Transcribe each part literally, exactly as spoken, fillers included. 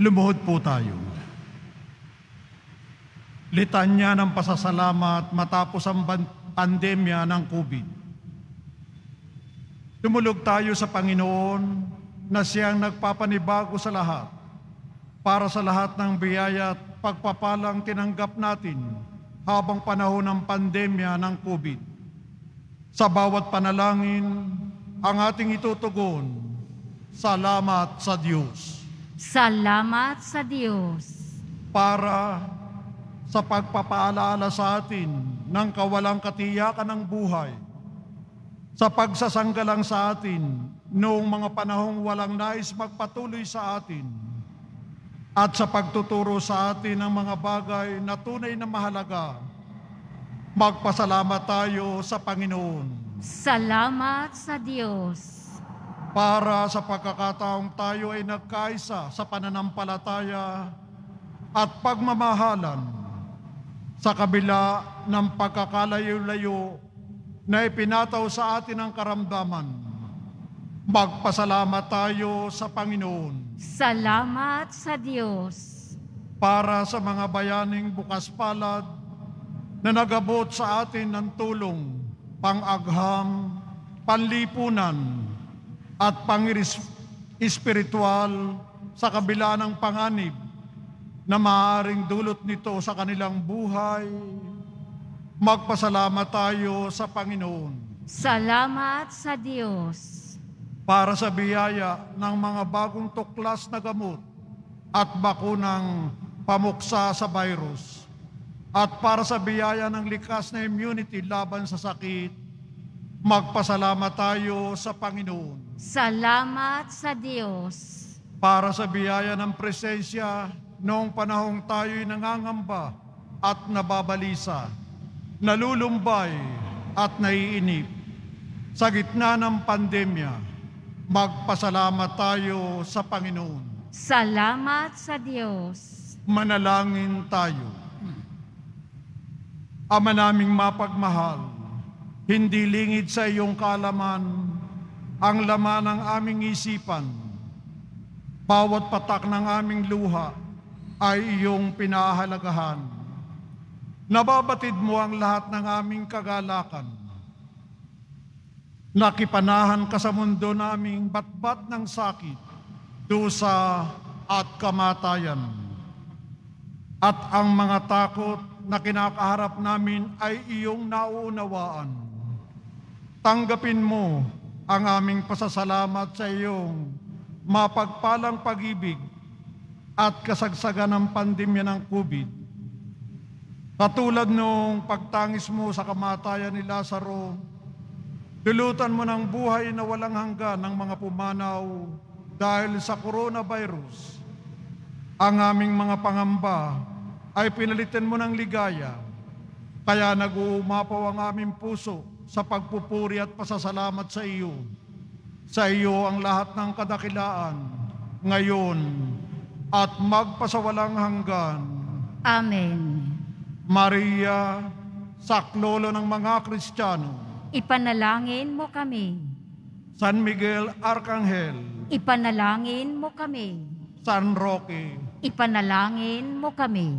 Lumuhod po tayo. Litanya ng pasasalamat matapos ang pandemya ng COVID. Tumulog tayo sa Panginoon na siyang nagpapanibago sa lahat para sa lahat ng biyaya at pagpapalang tinanggap natin habang panahon ng pandemya ng COVID. Sa bawat panalangin, ang ating itutugon, salamat sa Diyos. Salamat sa Diyos. Para sa pagpapaalala sa atin ng kawalang katiyakan ng buhay, sa pagsasanggalang sa atin noong mga panahong walang nais magpatuloy sa atin, at sa pagtuturo sa atin ng mga bagay na tunay na mahalaga, magpasalamat tayo sa Panginoon. Salamat sa Diyos. Para sa pagkakataong tayo ay nagkaisa sa pananampalataya at pagmamahalan sa kabila ng pagkakalayo-layo na ipinataw sa atin ng karamdaman. Magpasalamat tayo sa Panginoon. Salamat sa Diyos. Para sa mga bayaning bukas palad na nagabot sa atin ng tulong, pang-agham, panlipunan, at pang-espiritual sa kabila ng panganib na maaaring dulot nito sa kanilang buhay, magpasalamat tayo sa Panginoon. Salamat sa Diyos. Para sa biyaya ng mga bagong tuklas na gamot at bakunang pamuksa sa virus, at para sa biyaya ng likas na immunity laban sa sakit, magpasalamat tayo sa Panginoon. Salamat sa Diyos. Para sa biyaya ng presensya noong panahong tayo'y nangangamba at nababalisa, nalulumbay at naiinip. Sa gitna ng pandemya, magpasalamat tayo sa Panginoon. Salamat sa Diyos. Manalangin tayo. Ama naming mapagmahal, hindi lingid sa iyong kaalaman ang laman ng aming isipan. Bawat patak ng aming luha ay iyong pinahalagahan. Nababatid mo ang lahat ng aming kagalakan. Nakipanahan ka sa mundo naming batbat ng sakit, dusa at kamatayan. At ang mga takot na kinakaharap namin ay iyong nauunawaan. Tanggapin mo ang aming pasasalamat sa iyong mapagpalang pag-ibig at kasagsagan ng pandemya ng COVID. Katulad nung pagtangis mo sa kamatayan ni Lazaro, dulutan mo ng buhay na walang hanggan ng mga pumanaw dahil sa coronavirus. Ang aming mga pangamba ay pinalitan mo ng ligaya, kaya nag-uumapaw ang aming puso sa pagpupuri at pasasalamat sa iyo. Sa iyo ang lahat ng kadakilaan, ngayon at magpasawalang hanggan. Amen. Maria, saklolo ng mga Kristiyano, ipanalangin mo kami. San Miguel Arcangel, ipanalangin mo kami. San Roque, ipanalangin mo kami.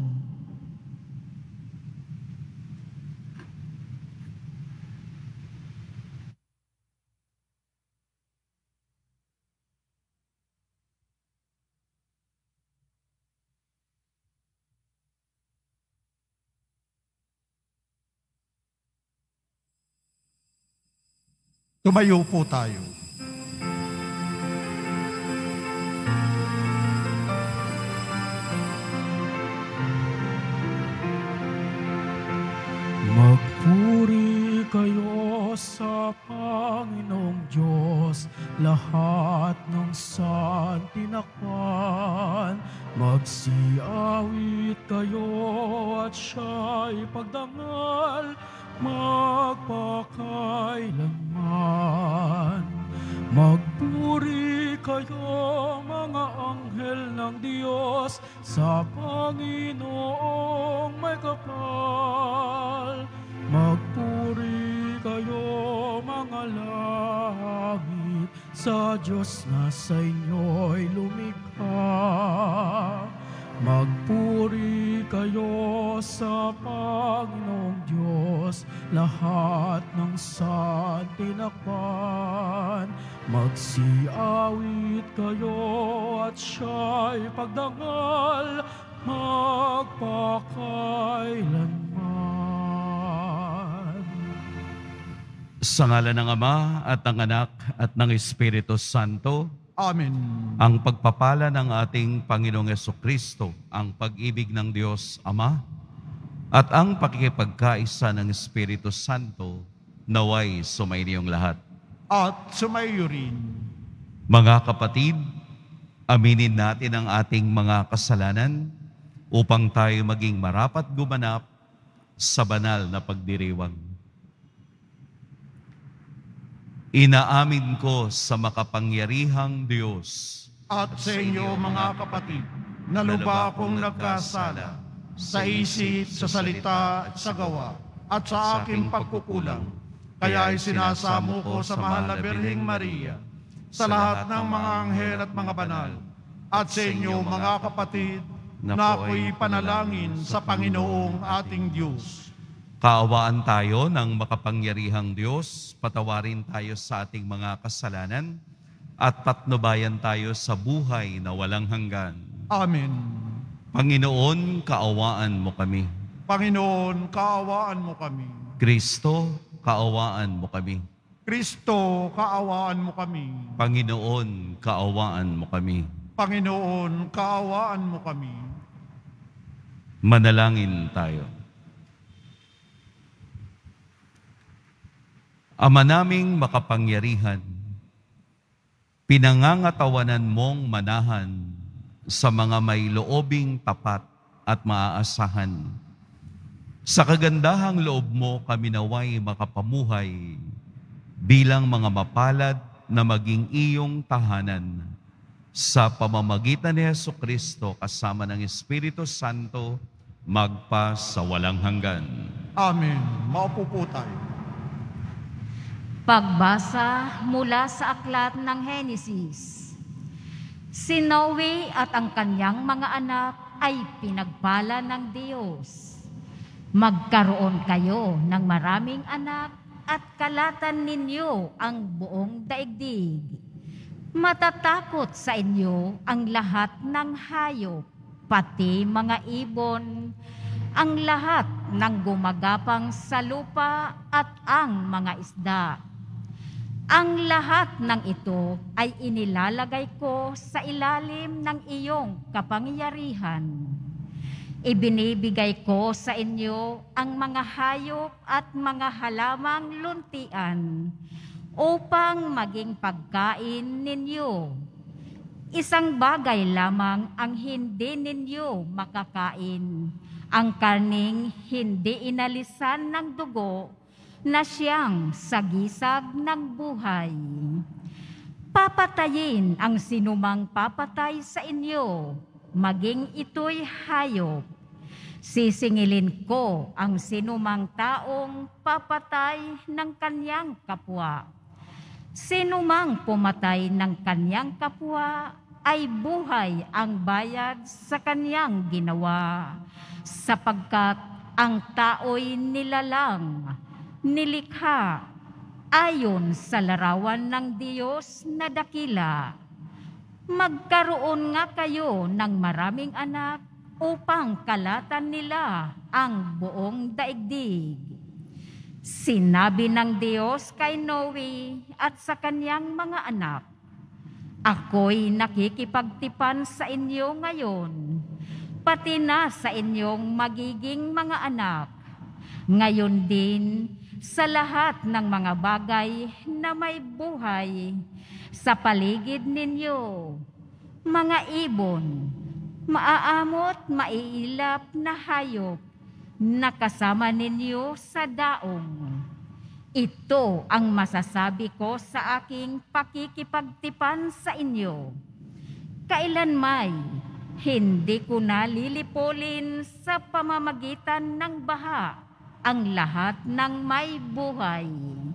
Tumayo po tayo. Magpuri kayo sa Panginoong Diyos, lahat ng santinakpan. Magsiawit kayo at siya'y pagdangal, magpakailanman. Magpuri kayo mga anghel ng Diyos sa Panginoong may kapal. Magpuri kayo mga langit sa Diyos na sa inyo'y lumikha. kayo sa Panginoong Diyos, lahat ng santinakpan. Magsiawit kayo at siya'y pagdangal magpakailanman. Sa ngalan ng Ama at ng Anak at ng Espiritu Santo, Amen. ang pagpapala ng ating Panginoong Jesucristo, ang pag-ibig ng Diyos Ama, at ang pakikipagkaisa ng Espiritu Santo, naway sumainiyong lahat. At sumayo rin. Mga kapatid, aminin natin ang ating mga kasalanan upang tayo maging marapat gumanap sa banal na pagdiriwang. Inaamin ko sa makapangyarihang Diyos At sa inyo mga kapatid, na luba akong nagkasala sa isip, sa salita, at sa gawa, at sa aking pagkukulang. Kaya ay sinasamo ko sa mahal na Birheng Maria, sa lahat ng mga anghel at mga banal, at sa inyo mga kapatid, na ako'y panalangin sa Panginoong ating Diyos. Kaawaan tayo ng makapangyarihang Diyos, patawarin tayo sa ating mga kasalanan, at patnubayan tayo sa buhay na walang hanggan. Amen. Panginoon, kaawaan mo kami. Panginoon, kaawaan mo kami. Kristo, kaawaan mo kami. Kristo, kaawaan mo kami. Panginoon, kaawaan mo kami. Panginoon, kaawaan mo kami. Manalangin tayo. Ama naming makapangyarihan, pinangangatawanan mong manahan sa mga may loobing tapat at maaasahan. Sa kagandahang loob mo kami naway makapamuhay bilang mga mapalad na maging iyong tahanan sa pamamagitan ni Jesucristo kasama ng Espiritu Santo magpa sa walang hanggan. Amen. Maupo po tayo. Pagbasa mula sa aklat ng Henesis. Si Noe at ang kanyang mga anak ay pinagpala ng Diyos. Magkaroon kayo ng maraming anak at kalatan ninyo ang buong daigdig. Matatakot sa inyo ang lahat ng hayop, pati mga ibon, ang lahat ng gumagapang sa lupa at ang mga isda. Ang lahat ng ito ay inilalagay ko sa ilalim ng iyong kapangyarihan. Ibinibigay ko sa inyo ang mga hayop at mga halamang luntian upang maging pagkain ninyo. Isang bagay lamang ang hindi ninyo makakain, ang karning hindi inalisan ng dugo na siyang sagisag ng buhay. Papatayin ang sinumang papatay sa inyo, maging ito'y hayop. Sisingilin ko ang sinumang taong papatay ng kanyang kapwa. Sinumang pumatay ng kanyang kapwa ay buhay ang bayad sa kanyang ginawa, sapagkat ang tao'y nilalang, nilikha ayon sa larawan ng Diyos na dakila. Magkaroon nga kayo ng maraming anak upang kalatan nila ang buong daigdig. Sinabi ng Diyos kay Noe at sa kanyang mga anak, ako'y nakikipagtipan sa inyo ngayon, pati na sa inyong magiging mga anak. Ngayon din, sa lahat ng mga bagay na may buhay sa paligid ninyo, mga ibon, maaamot, maiilap na hayop na kasama ninyo sa daong. Ito ang masasabi ko sa aking pakikipagtipan sa inyo. Kailanmay, hindi ko na lilipulin sa pamamagitan ng baha ang lahat ng may buhay.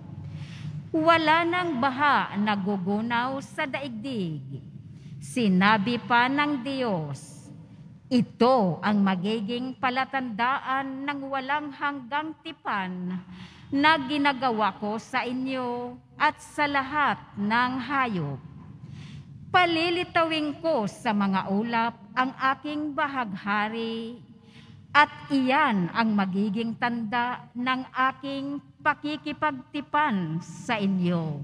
Wala nang baha na gugunaw sa daigdig. Sinabi pa ng Diyos, Ito ang magiging palatandaan ng walang hanggang tipan na ginagawa ko sa inyo at sa lahat ng hayop. Palilitawin ko sa mga ulap ang aking bahaghari at iyan ang magiging tanda ng aking pakikipagtipan sa inyo.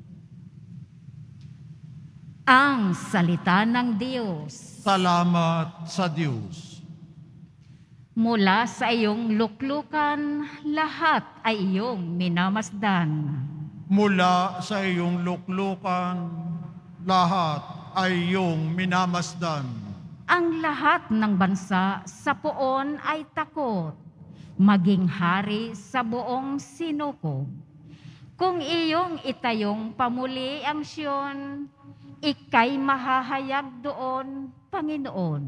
Ang salita ng Diyos. Salamat sa Diyos. Mula sa iyong luklukan, lahat ay iyong minamasdan. Mula sa iyong luklukan, lahat ay iyong minamasdan. Ang lahat ng bansa sa poon ay takot, maging hari sa buong sinukob. Kung iyong itayong pamuli ang Siyon, ika'y mahahayag doon, Panginoon.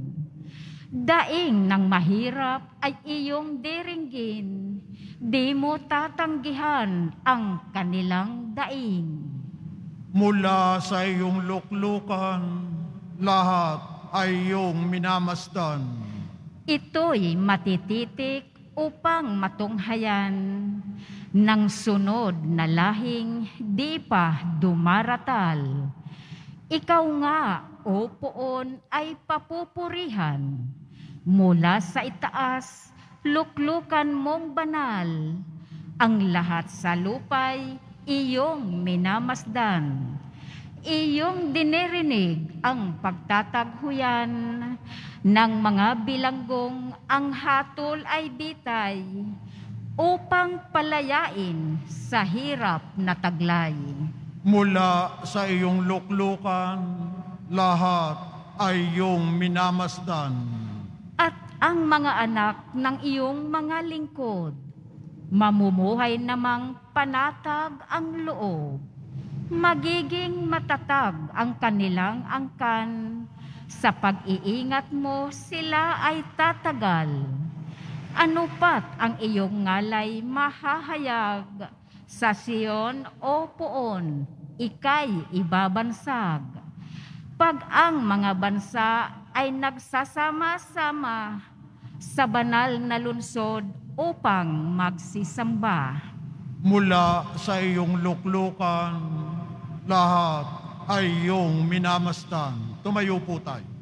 Daing ng mahirap ay iyong diringgin, di mo tatanggihan ang kanilang daing. Mula sa iyong luklukan, lahat ay iyong minamasdan. Ito'y matititik upang matunghayan ng sunod na lahing di pa dumaratal. Ikaw nga, o poon, ay papupurihan. Mula sa itaas, luklukan mong banal. Ang lahat sa lupay, iyong minamasdan. Iyong dinirinig ang pagtataghuyan ng mga bilanggong ang hatol ay bitay upang palayain sa hirap na taglay. Mula sa iyong luklukan, lahat ay iyong minamasdan. At ang mga anak ng iyong mga lingkod, mamumuhay namang panatag ang loob. Magiging matatag ang kanilang angkan, sa pag-iingat mo sila ay tatagal. Ano pat ang iyong ngalay mahahayag, sa Siyon o poon, ika'y ibabansag. Pag ang mga bansa ay nagsasama-sama sa banal na lungsod upang magsisamba. Mula sa iyong luklukan, lahat ay iyong minamasdan. Tumayo po tayo.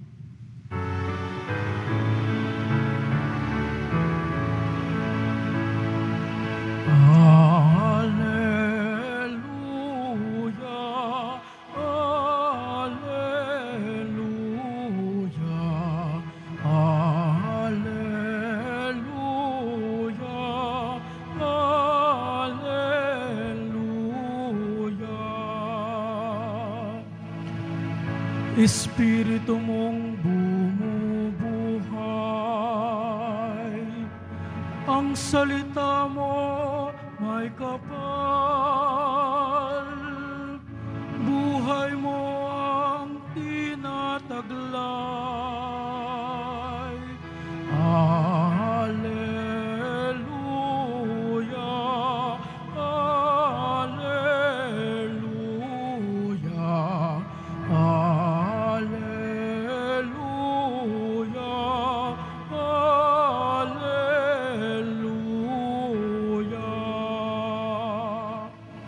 Alleluia, alleluia, alleluia, alleluia. Espiritu mong bumubuhay, ang salita mo may kapal, buhay mo ang tinataglay. Alleluia, alleluia, alleluia, alleluia.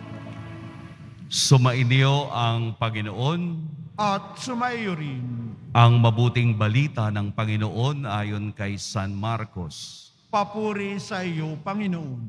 Sumainyo ang Panginoon. At sumaiyo rin, Ang mabuting balita ng Panginoon ayon kay San Marcos. papuri sa iyo, Panginoon.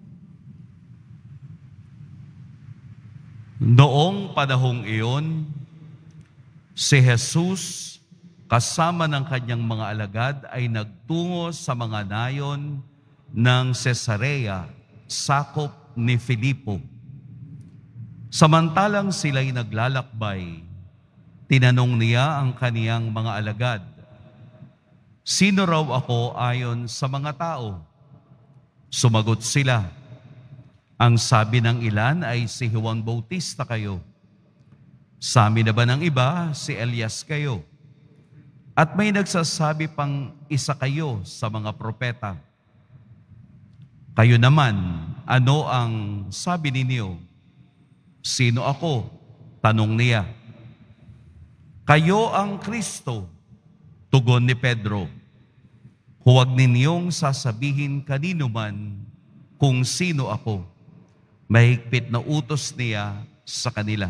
Noong panahong iyon, si Jesus kasama ng kanyang mga alagad ay nagtungo sa mga nayon ng Cesarea, sakop ni Filipo. Samantalang sila'y naglalakbay, tinanong niya ang kaniyang mga alagad, "Sino raw ako ayon sa mga tao?" Sumagot sila, "Ang sabi ng ilan ay si Juan Bautista kayo. Sa amin na ba ng iba, si Elias kayo? At may nagsasabi pang isa kayo sa mga propeta. Kayo naman, ano ang sabi ninyo? Sino ako?" Tanong niya. "Kayo ang Kristo," Tugon ni Pedro, huwag ninyong sasabihin kanino man kung sino ako. Mahigpit na utos niya sa kanila.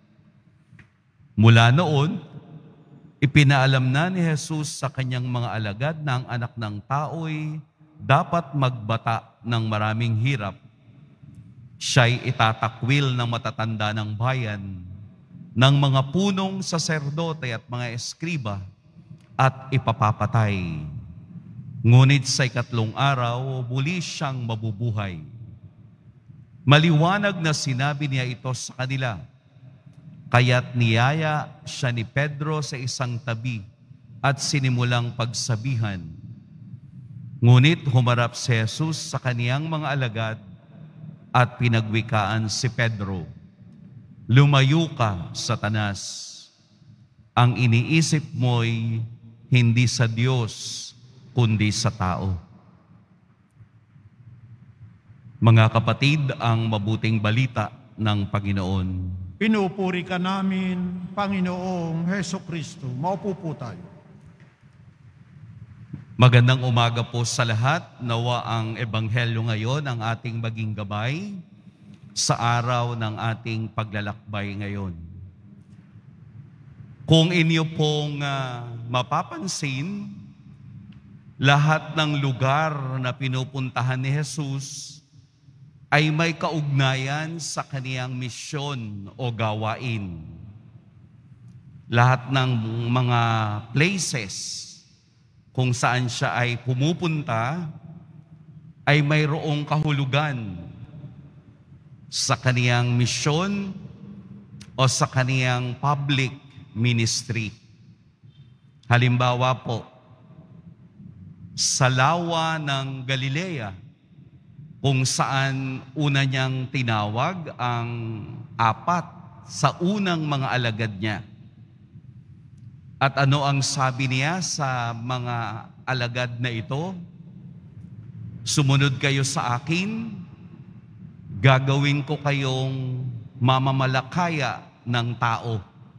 Mula noon, ipinaalam na ni Jesus sa kanyang mga alagad na ang anak ng tao'y dapat magbata ng maraming hirap. Siya'y itatakwil ng matatanda ng bayan, ng mga punong saserdote at mga eskriba, at ipapapatay. Ngunit sa ikatlong araw, muli siyang mabubuhay. Maliwanag na sinabi niya ito sa kanila, kaya't niyaya siya ni Pedro sa isang tabi at sinimulang pagsabihan. Ngunit humarap si Jesus sa kaniyang mga alagad at pinagwikaan si Pedro, lumayo ka, Satanas. Ang iniisip mo'y hindi sa Diyos, kundi sa tao. Mga kapatid, ang mabuting balita ng Panginoon. Pinupuri ka namin, Panginoong Heso Kristo. Maupo po tayo. Magandang umaga po sa lahat. Nawa ang Ebanghelyo ngayon ang ating maging gabay sa araw ng ating paglalakbay ngayon. Kung inyo pong uh, mapapansin, lahat ng lugar na pinupuntahan ni Jesus ay may kaugnayan sa kaniyang misyon o gawain. Lahat ng mga places kung saan siya ay pumupunta ay mayroong kahulugan sa kaniyang misyon o sa kaniyang public ministry. Halimbawa po, sa lawa ng Galilea, kung saan una niyang tinawag ang apat sa unang mga alagad niya. At ano ang sabi niya sa mga alagad na ito? Sumunod kayo sa akin, gagawin ko kayong mamamalakaya ng tao.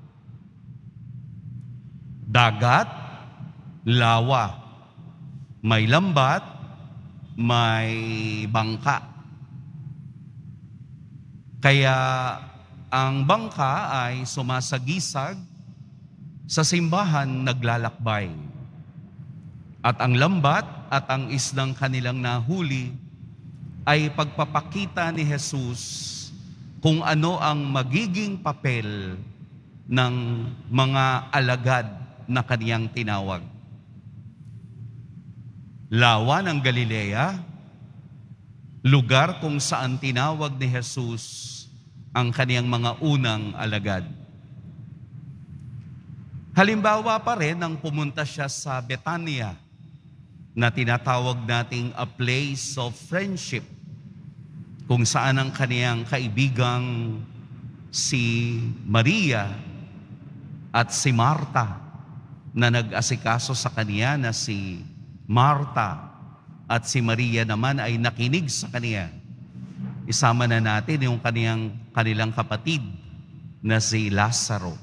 Dagat, lawa, may lambat, may bangka. Kaya ang bangka ay sumasagisag sa simbahan naglalakbay. At ang lambat at ang islang kanilang nahuli ay pagpapakita ni Jesus kung ano ang magiging papel ng mga alagad na kaniyang tinawag. Lawa ng Galilea, lugar kung saan tinawag ni Jesus ang kaniyang mga unang alagad. Halimbawa pa rin nang pumunta siya sa Betania, na tinatawag nating a place of friendship, kung saan ang kaniyang kaibigang si Maria at si Marta, na nag-asikaso sa kaniya na si Marta, at si Maria naman ay nakinig sa kaniya. Isama na natin yung kaniyang, kanilang kapatid na si Lazaro.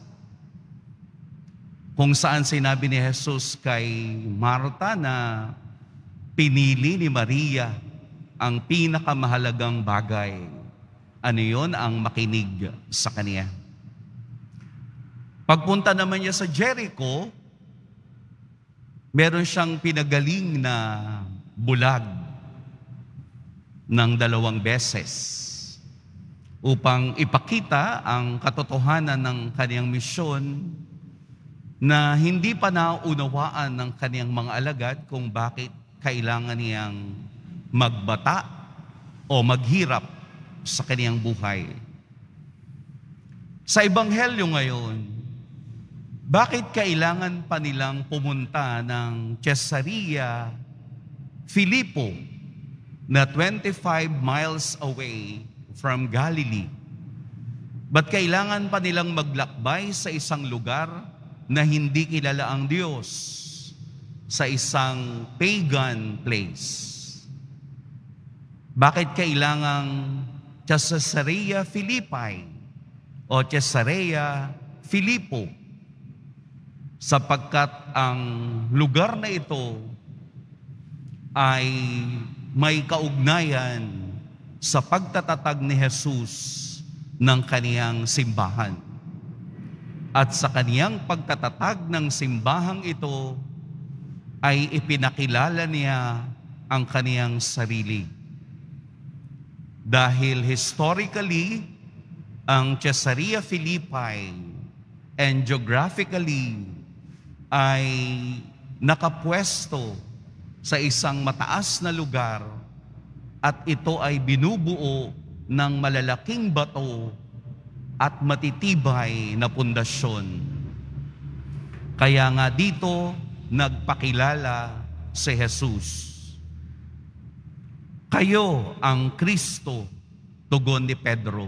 Kung saan sinabi ni Jesus kay Marta na pinili ni Maria ang pinakamahalagang bagay. Ano yun? Ang makinig sa kaniya. Pagpunta naman niya sa Jericho, meron siyang pinagaling na bulag ng dalawang beses upang ipakita ang katotohanan ng kaniyang misyon na hindi pa naunawaan ng kaniyang mga alagad kung bakit kailangan niyang magbata o maghirap sa kaniyang buhay. Sa Ebanghelyo ngayon, bakit kailangan pa nilang pumunta ng Caesarea Philippo na twenty-five miles away from Galilee? Ba't kailangan pa nilang maglakbay sa isang lugar na hindi kilala ang Diyos, sa isang pagan place? Bakit kailangang Caesarea Philippi o Caesarea Philippo? sapagkat ang lugar na ito ay may kaugnayan sa pagtatatag ni Jesus ng kaniyang simbahan. At sa kaniyang pagtatatag ng simbahang ito ay ipinakilala niya ang kaniyang sarili. Dahil historically, ang Caesarea Philippi and geographically ay nakapwesto sa isang mataas na lugar at ito ay binubuo ng malalaking bato at matitibay na pundasyon. Kaya nga dito nagpakilala si Jesus. Kayo ang Kristo, tugon ni Pedro.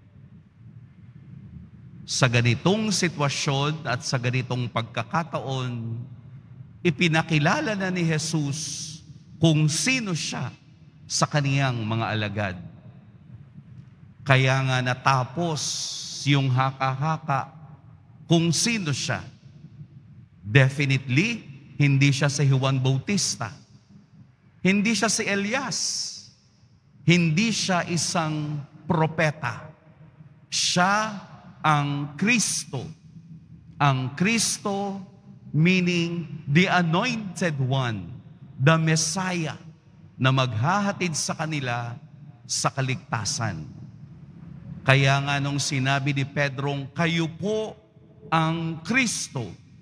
Sa ganitong sitwasyon at sa ganitong pagkakataon, ipinakilala na ni Jesus kung sino siya sa kaniyang mga alagad. Kaya nga natapos yung haka-haka kung sino siya. Definitely, hindi siya si Juan Bautista. Hindi siya si Elias. Hindi siya isang propeta. Siya ang Kristo. Ang Kristo meaning the anointed one, the Messiah, na maghahatid sa kanila sa kaligtasan. Kaya nga nung sinabi ni Pedrong, kayo po ang Kristo,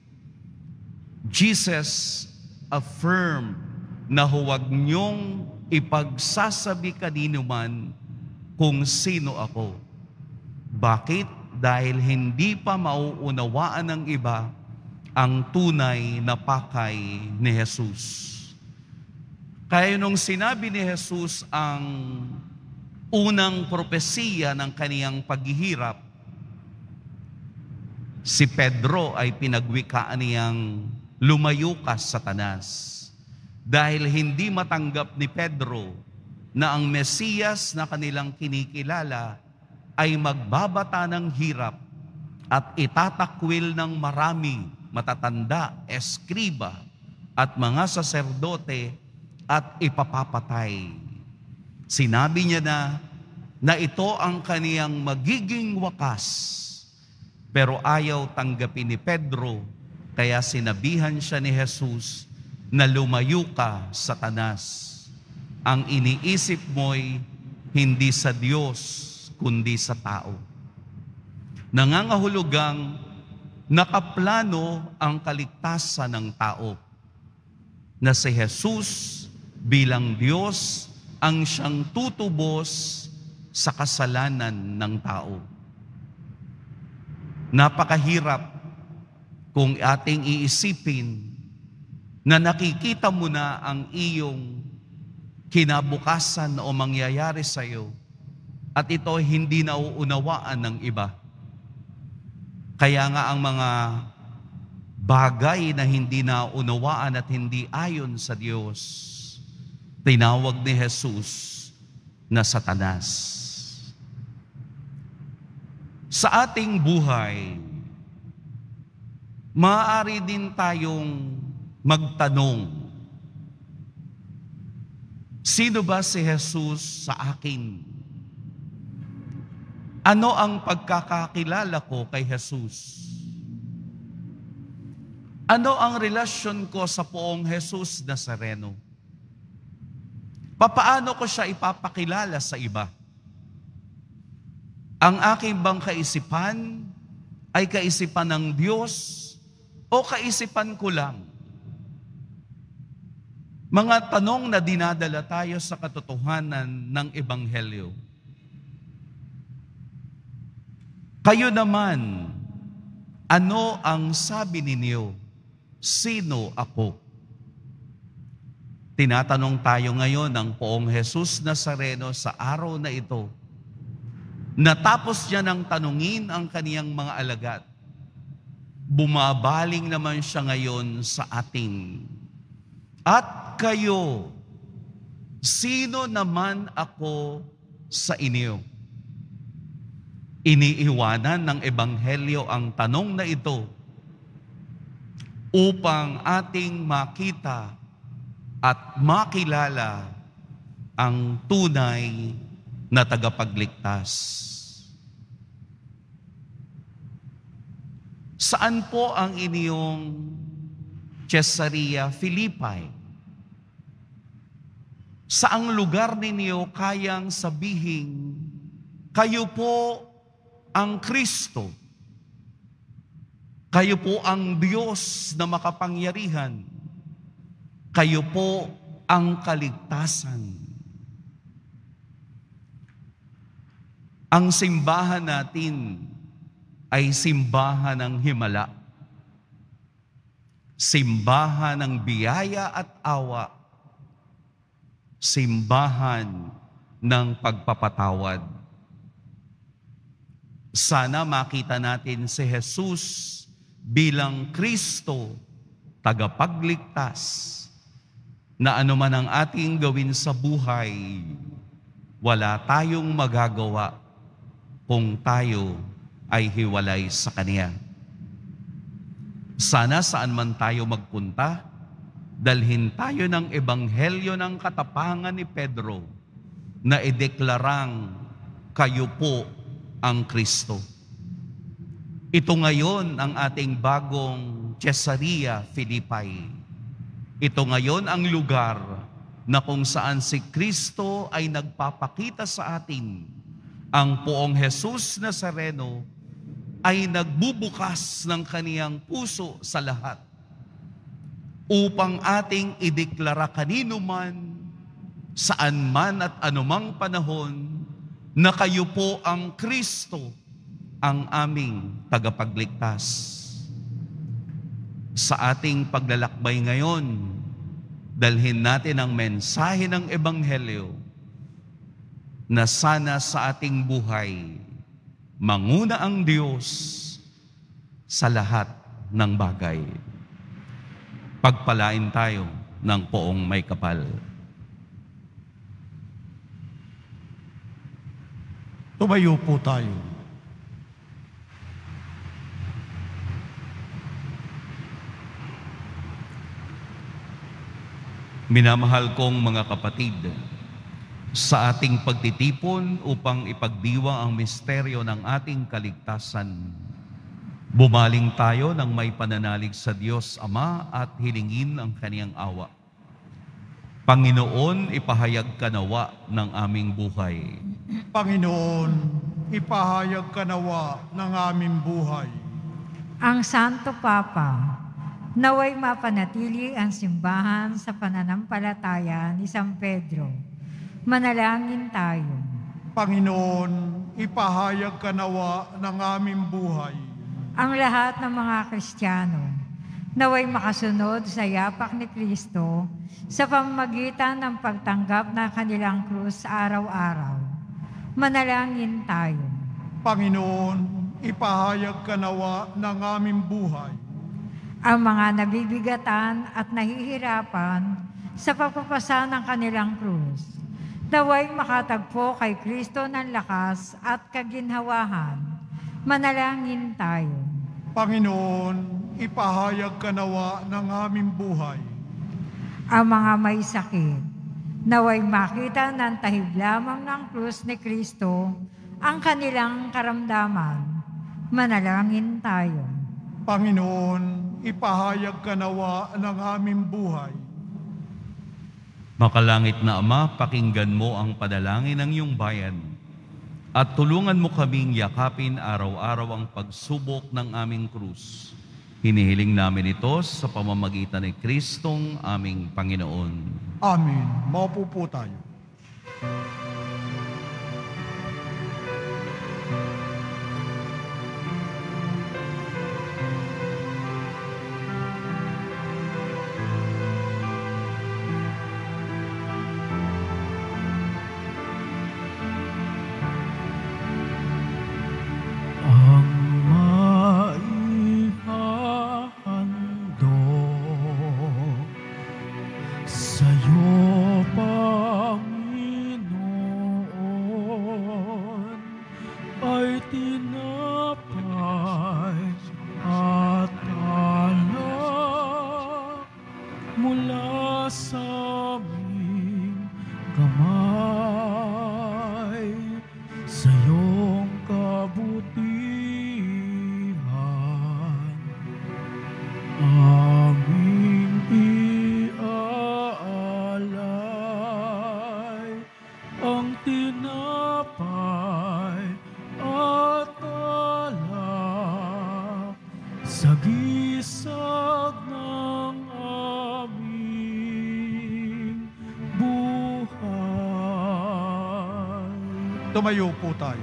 Jesus affirmed na huwag niyong ipagsasabi kanino man kung sino ako. Bakit? Dahil hindi pa mauunawaan ng iba ang tunay na pakay ni Jesus. Kaya nung sinabi ni Jesus ang unang propesiya ng kaniyang paghihirap, si Pedro ay pinagwikaan niyang lumayo ka, Satanas. Dahil hindi matanggap ni Pedro na ang Mesiyas na kanilang kinikilala ay magbabata ng hirap at itatakwil ng marami, matatanda, eskriba, at mga saserdote at ipapapatay. Sinabi niya na na ito ang kaniyang magiging wakas. Pero ayaw tanggapin ni Pedro, kaya sinabihan siya ni Jesus na lumayo ka, Satanas. Ang iniisip mo'y hindi sa Diyos, kundi sa tao. Nangangahulugang nakaplano ang kaligtasan ng tao na si Jesus bilang Diyos ang siyang tutubos sa kasalanan ng tao. Napakahirap kung ating iisipin na nakikita mo na ang iyong kinabukasan o mangyayari sa iyo at ito hindi nauunawaan ng iba. Kaya nga ang mga bagay na hindi naunawaan at hindi ayon sa Diyos, tinawag ni Jesus na Satanas. Sa ating buhay, maaari din tayong magtanong, sino ba si Jesus sa akin? Ano ang pagkakakilala ko kay Jesus? Ano ang relasyon ko sa poong Jesus Nazareno? Papaano ko siya ipapakilala sa iba? Ang aking bang kaisipan ay kaisipan ng Diyos o kaisipan ko lang? Mga tanong na dinadala tayo sa katotohanan ng Ebanghelyo. Kayo naman, ano ang sabi ninyo? Sino ako? Tinatanong tayo ngayon ng poong Jesus Nazareno sa araw na ito. Natapos niya ng tanungin ang kaniyang mga alagad. Bumabaling naman siya ngayon sa ating. At kayo, sino naman ako sa inyo? Iniiwanan ng Ebanghelyo ang tanong na ito upang ating makita at makilala ang tunay na tagapagligtas. Saan po ang inyong Caesarea Philippi? Saang lugar ninyo kayang sabihin, kayo po ang Kristo? Kayo po ang Diyos na makapangyarihan? Kayo po ang kaligtasan? Ang simbahan natin ay simbahan ng himala. Simbahan ng biyaya at awa. Simbahan ng pagpapatawad. Sana makita natin si Jesus bilang Kristo, tagapagligtas, na anuman ang ating gawin sa buhay, wala tayong magagawa kung tayo ay hiwalay sa Kanya. Sana saan man tayo magpunta, dalhin tayo ng ebanghelyo ng katapangan ni Pedro na ideklarang kayo po ang Kristo. Ito ngayon ang ating bagong Caesarea Philippi. Ito ngayon ang lugar na kung saan si Kristo ay nagpapakita sa atin. Ang poong Jesus Nazareno ay nagbubukas ng kaniyang puso sa lahat upang ating ideklara kanino man, saan man at anumang panahon na kayo po ang Kristo, ang aming tagapagligtas. Sa ating paglalakbay ngayon, dalhin natin ang mensahe ng Ebanghelyo na sana sa ating buhay, manguna ang Diyos sa lahat ng bagay. Pagpalain tayo ng poong may kapal. Tumayo po tayo. Minamahal kong mga kapatid, sa ating pagtitipon upang ipagdiwang ang misteryo ng ating kaligtasan, bumaling tayo ng may pananalig sa Diyos Ama at hilingin ang Kaniyang awa. Panginoon, ipahayag ka nawa ng aming buhay. Panginoon, ipahayag ka nawa ng aming buhay. Ang Santo Papa, naway mapanatili ang simbahan sa pananampalataya ni San Pedro. Manalangin tayo. Panginoon, ipahayag ka nawa ng aming buhay. Ang lahat ng mga Kristiyano, naway makasunod sa yapak ni Kristo sa pamamagitan ng pagtanggap ng kanilang krus araw-araw. Manalangin tayo. Panginoon, ipahayag ka nawa ng aming buhay. Ang mga nabibigatan at nahihirapan sa pagpapasa ng kanilang krus, naway makatagpo kay Kristo ng lakas at kaginhawahan. Manalangin tayo. Panginoon, ipahayag ka nawa ng aming buhay. Ang mga may sakit, naway makita ng tahib lamang ng krus ni Kristo ang kanilang karamdaman. Manalangin tayo. Panginoon, ipahayag ka nawa ng aming buhay. Makalangit na Ama, pakinggan mo ang padalangin ng iyong bayan at tulungan mo kaming yakapin araw-araw ang pagsubok ng aming krus. Hinihiling namin ito sa pamamagitan ni Kristong aming Panginoon. Amen. Maupo po tayo. Ang maihahandog sa'yo, Panginoon, mula sa aming kamay, sa iyong kabutihan, aming iaalay ang tinapay at alak sa gisag ng aming buhay. Tumayo po tayo.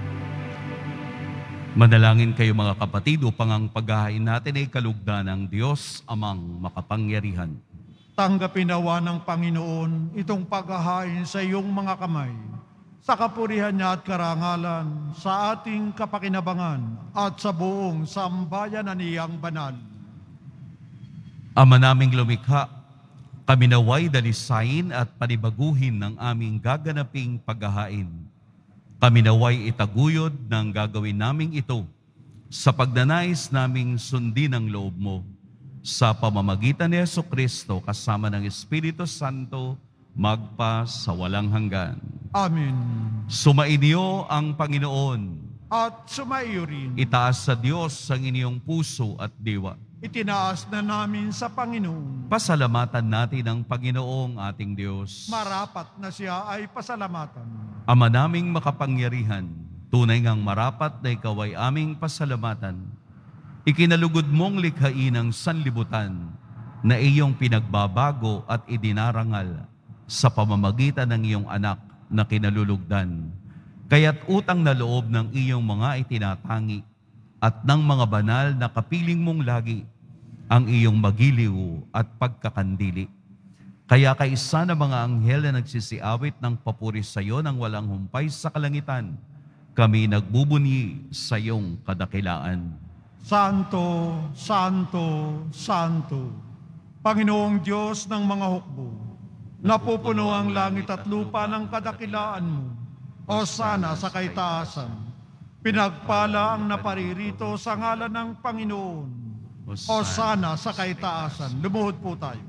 Manalangin kayo mga kapatid upang ang paghahain natin ay kalugdan ng Diyos amang makapangyarihan. Tanggapin nawa ng Panginoon itong paghahain sa iyong mga kamay, sa kapurihan niya at karangalan, sa ating kapakinabangan at sa buong sambayan na niyang banal. Ama naming lumikha, kami naway dalisayin at panibaguhin ng aming gaganaping paghahain. Kami naway itaguyod ng gagawin naming ito sa pagnanais naming sundin ang loob mo. Sa pamamagitan ni Jesucristo kasama ng Espiritu Santo, magpa sa walang hanggan. Amen. Sumainyo ang Panginoon. At sumaiyo rin. Itaas sa Diyos ang inyong puso at diwa. Itinaas na namin sa Panginoon. Pasalamatan natin ang Panginoong ating Diyos. Marapat na siya ay pasalamatan. Ama naming makapangyarihan, tunay ngang marapat na ikaw ay aming pasalamatan. Ikinalugod mong likhain ang sanlibutan na iyong pinagbabago at idinarangal sa pamamagitan ng iyong anak na kinalulugdan. Kaya't utang na loob ng iyong mga itinatangi at ng mga banal na kapiling mong lagi ang iyong magiliw at pagkakandili. Kaya kaisa na mga anghel na nagsisiawit ng papuri sa iyo ng walang humpay sa kalangitan, kami nagbubunyi sa iyong kadakilaan. Santo, Santo, Santo, Panginoong Diyos ng mga hukbo, napupuno ang langit at lupa ng kadakilaan mo. O sana sa kaitaasan, pinagpala ang naparirito sa ngalan ng Panginoon. O sana sa kaitaasan. Lumuhod po tayo.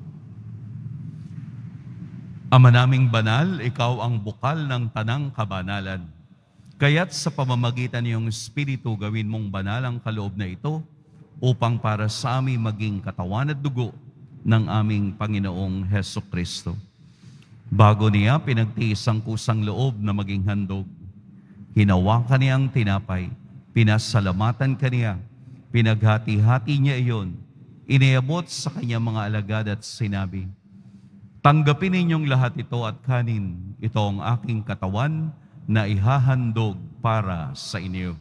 Ama naming banal, ikaw ang bukal ng tanang kabanalan. Kaya't sa pamamagitan ng iyong Espiritu, gawin mong banal ang kaloob na ito upang para sa amin maging katawan at dugo ng aming Panginoong Hesukristo. Bago niya pinagtiis ang kusang loob na maging handog, hinawakan niya ang tinapay, pinasalamatan kaniya, pinaghati-hati niya iyon, iniabot sa kanyang mga alagad at sinabi, tanggapin ninyong lahat ito at kanin, ito ang aking katawan na ihahandog para sa inyo.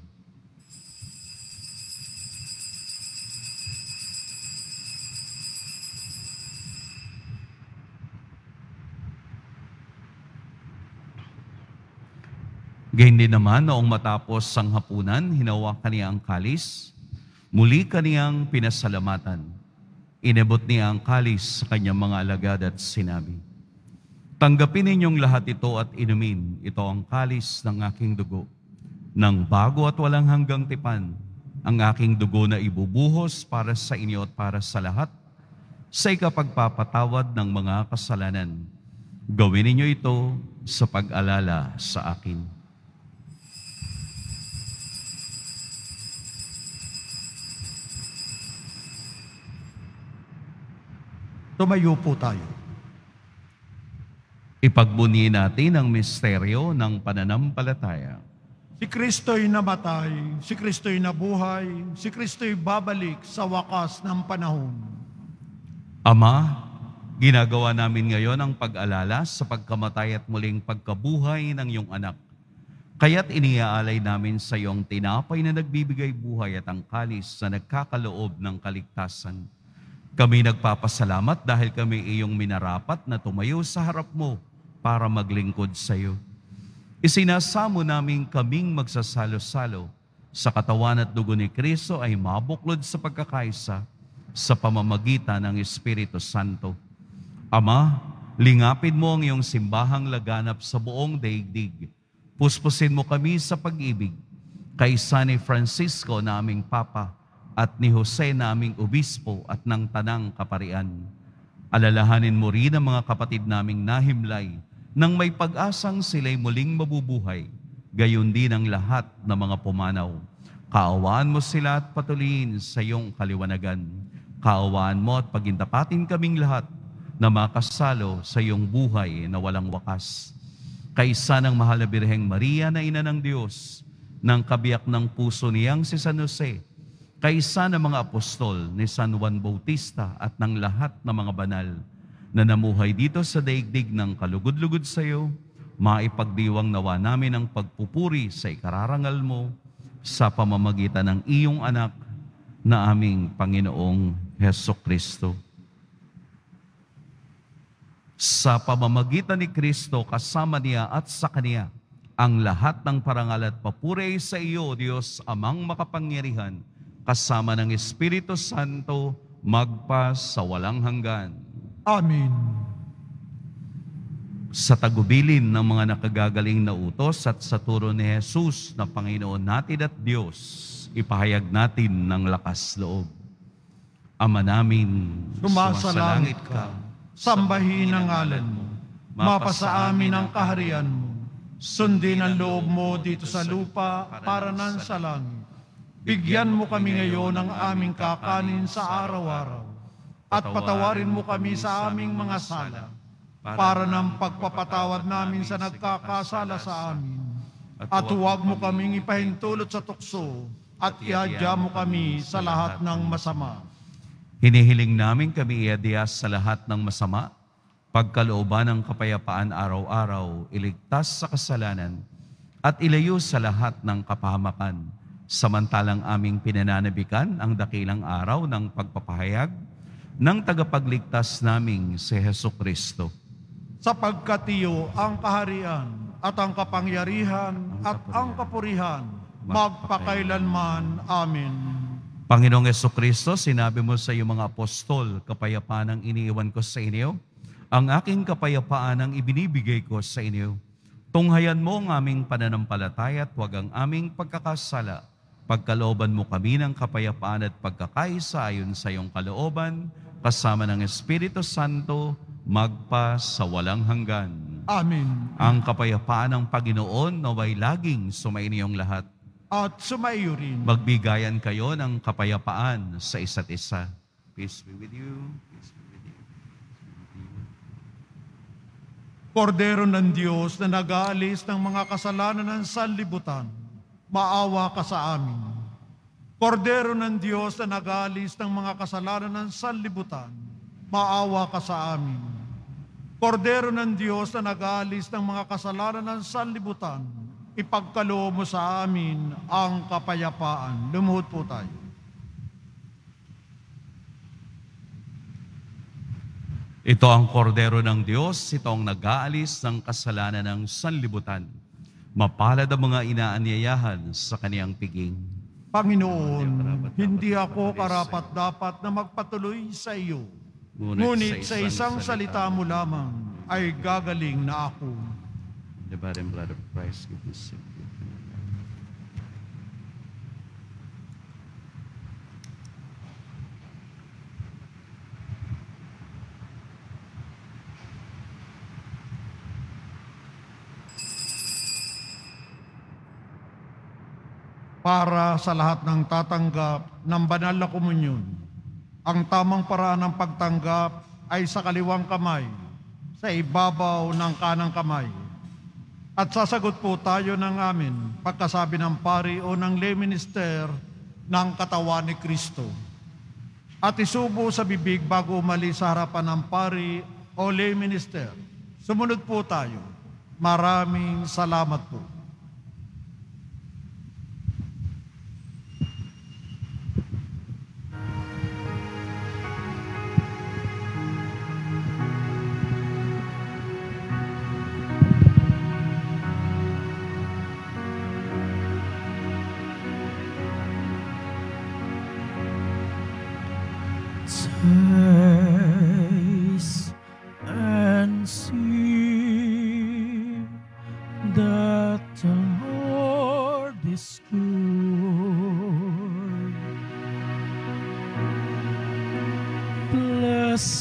Gayun din naman, noong matapos ang hapunan, hinawakan niya ang kalis, muli kaniyang pinasalamatan. Inabot niya ang kalis sa kanyang mga alagad at sinabi, tanggapin ninyong lahat ito at inumin, ito ang kalis ng aking dugo, ng bago at walang hanggang tipan, ang aking dugo na ibubuhos para sa inyo at para sa lahat, sa ikapagpapatawad ng mga kasalanan. Gawin ninyo ito sa pag-alala sa akin. Tumayo po tayo. Ipagbunyi natin ang misteryo ng pananampalataya. Si Kristo'y namatay, si Kristo'y nabuhay, si Kristo'y babalik sa wakas ng panahon. Ama, ginagawa namin ngayon ang pag-alala sa pagkamatay at muling pagkabuhay ng iyong anak. Kaya't iniaalay namin sa iyong tinapay na nagbibigay buhay at ang kalis na nagkakaloob ng kaligtasan. Kami nagpapasalamat dahil kami iyong minarapat na tumayo sa harap mo para maglingkod sa iyo. Isinasamo namin kaming magsasalo-salo sa katawan at dugo ni Kristo ay mabuklod sa pagkakaisa sa pamamagitan ng Espiritu Santo. Ama, lingapin mo ang iyong simbahang laganap sa buong daigdig. Puspusin mo kami sa pag-ibig, kaisa ni Francisco na aming Papa, at ni Jose naming Obispo at ng Tanang Kaparian. Alalahanin mo rin ang mga kapatid naming nahimlay nang may pag-asang sila'y muling mabubuhay, gayon din ang lahat ng mga pumanaw. Kaawaan mo sila at patuloyin sa iyong kaliwanagan. Kaawaan mo at pagintapatin kaming lahat na makasalo sa iyong buhay na walang wakas. Kaisa ng mahal na Birheng Maria na Ina ng Diyos, ng kabiyak ng puso niyang si San Jose, kaisa ng mga apostol ni San Juan Bautista at ng lahat ng mga banal na namuhay dito sa daigdig ng kalugod-lugod sa iyo, maipagdiwang nawa namin ang pagpupuri sa ikararangal mo sa pamamagitan ng iyong anak na aming Panginoong Hesukristo. Sa pamamagitan ni Kristo, kasama niya at sa Kaniya, ang lahat ng parangal at papuri sa iyo, Diyos, Amang makapangyarihan, kasama ng Espiritu Santo, magpa sa walang hanggan. Amen. Sa tagubilin ng mga nakagagaling na utos at sa turo ni Jesus na Panginoon natin at Diyos, ipahayag natin ng lakas loob. Ama namin, Sumasalangit ka, sambahin ang ngalan mo, mapasa amin ang kaharian mo, sundin ang loob mo dito sa lupa para nan sa langit. Bigyan mo kami ngayon ng aming kakanin sa araw-araw at patawarin mo kami sa aming mga sala para ng pagpapatawad namin sa nagkakasala sa amin. At huwag mo kaming ipahintulot sa tukso at ihadya mo kami sa lahat ng masama. Hinihiling namin kami iadiyas sa lahat ng masama, pagkalooban ng kapayapaan araw-araw, iligtas sa kasalanan, at ilayo sa lahat ng kapahamakan, samantalang aming pinananabikan ang dakilang araw ng pagpapahayag ng tagapagligtas naming si Hesukristo. Sapagkat iyo ang kaharian at ang kapangyarihan at ang kapurihan, magpakailanman. Amen. Panginoong Hesukristo, sinabi mo sa iyong mga apostol, kapayapaan ang iniiwan ko sa inyo, ang aking kapayapaan ang ibinibigay ko sa inyo. Tunghayan mo ang aming pananampalataya at huwag ang aming pagkakasala. Pagkalooban mo kami ng kapayapaan at pagkakaisa ayon sa iyong kalooban, kasama ng Espiritu Santo, magpa sa walang hanggan. Amen. Ang kapayapaan ng Panginoon naway laging sumainiyong lahat. At sumaiyo rin. Magbigayan kayo ng kapayapaan sa isa't isa. Peace be with you. Peace be with you. Kordero ng Diyos na nag-aalis ng mga kasalanan ng sanlibutan, maawa ka sa amin. Kordero ng Diyos na nag-aalis ng mga kasalanan ng sanlibutan, maawa ka sa amin. Kordero ng Diyos na nag-aalis ng mga kasalanan ng sanlibutan, ipagkaloob mo sa amin ang kapayapaan. Lumuhod po tayo. Ito ang kordero ng Diyos, ito ang nag-aalis ng kasalanan ng sanlibutan. Mapalad ang mga inaanyayahan sa kaniyang piging. Panginoon, hindi ako karapat-dapat na magpatuloy sa iyo. Ngunit sa isang salita mo lamang ay gagaling na ako. The body and blood of Christ, give me sick. Para sa lahat ng tatanggap ng banal na komunyon, ang tamang paraan ng pagtanggap ay sa kaliwang kamay, sa ibabaw ng kanang kamay. At sasagot po tayo ng amin pagkasabi ng pari o ng lay minister ng katawan ni Kristo. At isubo sa bibig bago umalis sa harapan ng pari o lay minister. Sumunod po tayo. Maraming salamat po. Taste and see that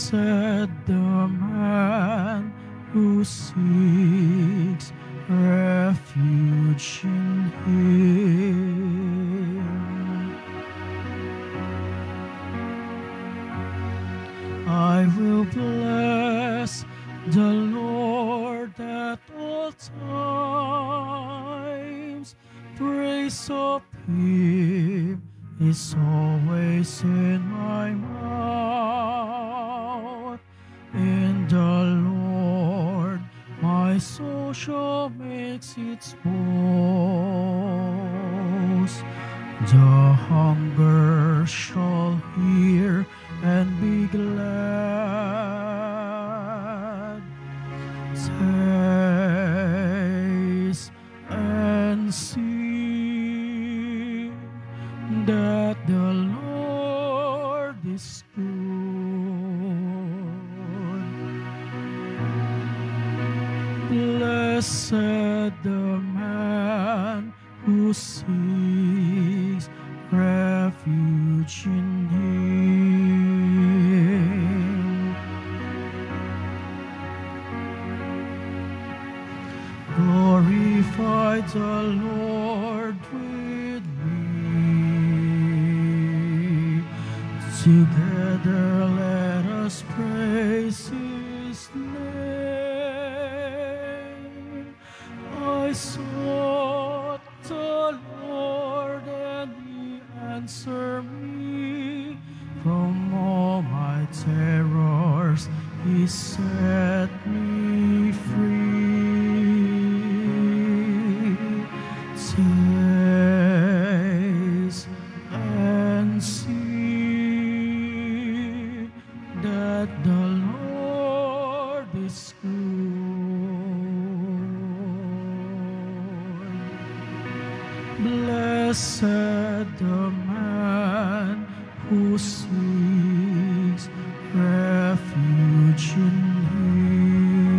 Blessed the man who seeks refuge in Him. I will bless the Lord at all times. Praise of Him is always in my mouth. In the Lord my soul shall make its boast. The hunger shall hear and be glad. Taste and see that the Lord is good. Blessed the man who seeks refuge in Him. Glorify the Lord with me. Together let us praise His name. I sought the Lord and He answered me. From all my terrors He set me free. Taste and see that the Lord is good. Blessed the man who seeks refuge in Him.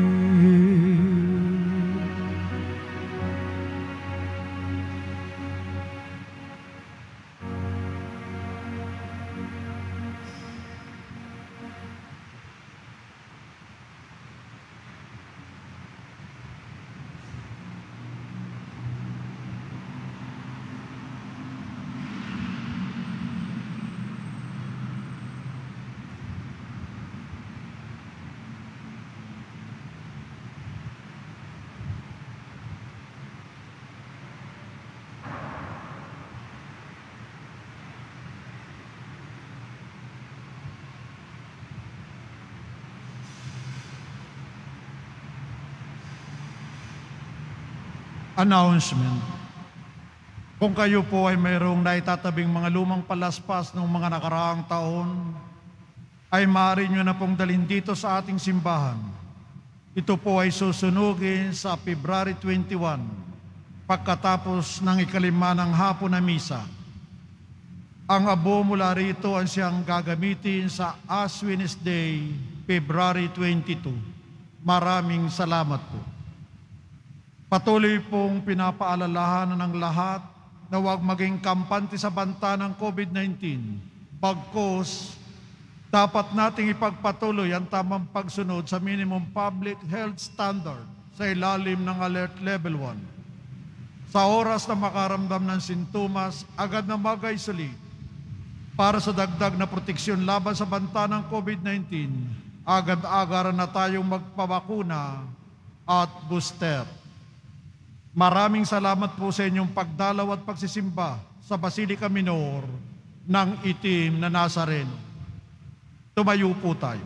Announcement. Kung kayo po ay mayroong naitatabing mga lumang palaspas ng mga nakaraang taon, ay maaari nyo na pong dalhin dito sa ating simbahan. Ito po ay susunugin sa February twenty-first, pagkatapos ng ikalima ng hapon na misa. Ang abo mula rito ang siyang gagamitin sa Ash Wednesday, February twenty-second. Maraming salamat po. Patuloy pong pinapaalalahanan ng lahat na huwag maging kampante sa banta ng COVID nineteen. Bagkus, dapat nating ipagpatuloy ang tamang pagsunod sa minimum public health standard sa ilalim ng Alert Level one. Sa oras na makaramdam ng sintomas, agad na mag-isolate. Para sa dagdag na proteksyon laban sa banta ng COVID nineteen, agad-agaran na tayong magpabakuna at booster. Maraming salamat po sa inyong pagdalaw at pagsisimba sa Basilica Minor ng Itim na Nazareno. Tumayo po tayo.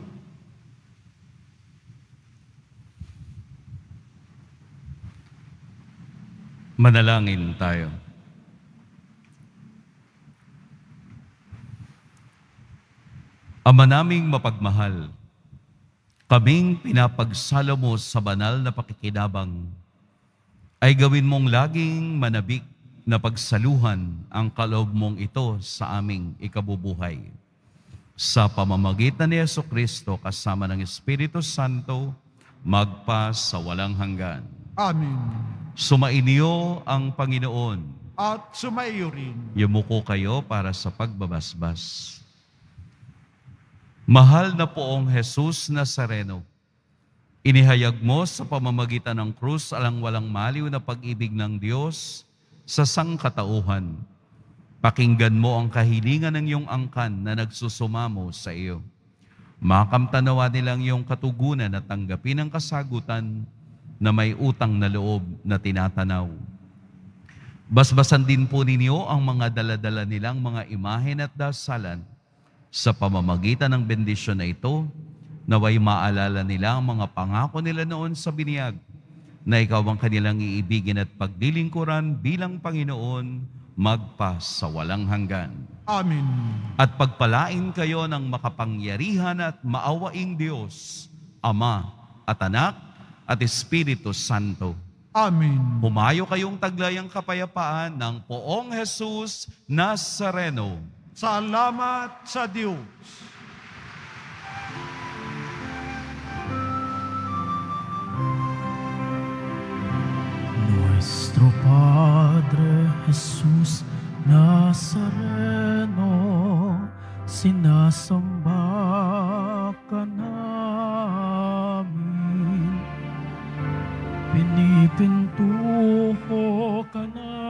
Manalangin tayo. Ama naming mapagmahal, kaming pinapagsalo mo sa banal na pakikinabang, ay gawin mong laging manabik na pagsaluhan ang kaloob mong ito sa aming ikabubuhay. Sa pamamagitan ni Jesucristo kasama ng Espiritu Santo, magpa sa walang hanggan. Amen. Sumainyo ang Panginoon. At sumaiyo rin. Yumuko kayo para sa pagbabasbas. Mahal na poong Jesus Nazareno, inihayag mo sa pamamagitan ng krus alang walang maliw na pag-ibig ng Diyos sa sangkatauhan. Pakinggan mo ang kahilingan ng iyong angkan na nagsusumamo sa iyo. Makamtanawa nilang iyong katugunan at tanggapin ang kasagutan na may utang na loob na tinatanaw. Basbasan din po ninyo ang mga daladala nilang mga imahen at dasalan. Sa pamamagitan ng bendisyon na ito, naway maalala nila ang mga pangako nila noon sa biniyag na ikaw ang kanilang iibigin at paglilingkuran bilang Panginoon magpa sa walang hanggan. Amen. At pagpalain kayo ng makapangyarihan at maawaing Diyos, Ama at Anak at Espiritu Santo. Amen. Humayo kayong taglayang kapayapaan ng poong Jesus Nazareno. Salamat sa Diyos. Nuestro Padre Jesus Nazareno, sinasamba ka namin, pinipintuho ka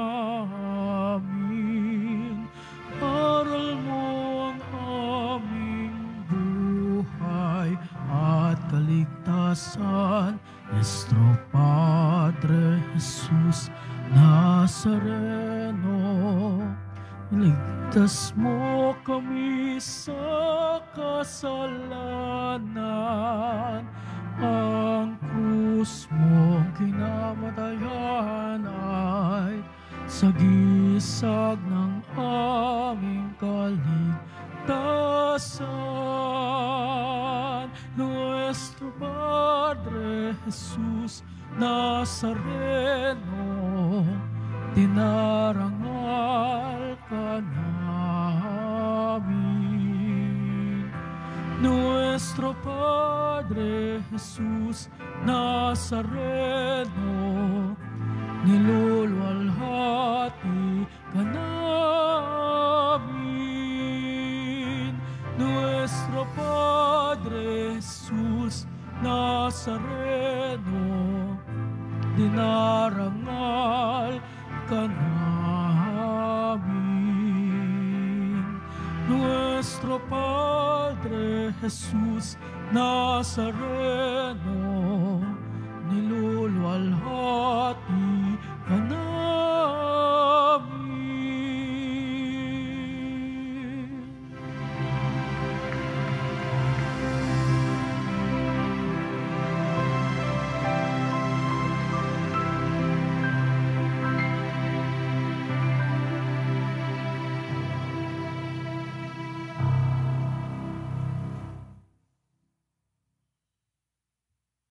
namin, aral mo ang aming buhay at kaligtasan. Nuestro Padre Jesus Nazareno, iligtas mo kami sa kasalanan. Ang krus mong kinamatayan ay sagisag ng aming kaligtasan. Nuestro Padre Jesus Nazareno, tinarangal ka namin. Nuestro Padre Jesus Nazareno, niluluwalhati ka namin. Nuestro Padre Jesus Nazareno, dinarangal ka namin. Nuestro Padre Jesus Nazareno, niluluwalhati